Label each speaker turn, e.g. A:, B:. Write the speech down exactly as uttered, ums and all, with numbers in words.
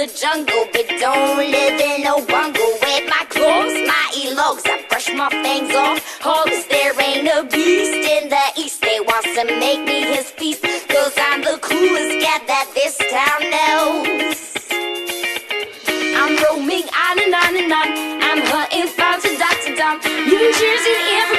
A: the jungle, but don't live in a bungle. With my clothes, my elogs, I brush my fangs off hogs. There ain't a beast in the east that wants to make me his feast, cause I'm the coolest cat that this town knows. I'm roaming on and on and on, I'm hunting found to dot to dot, leaving cheers in every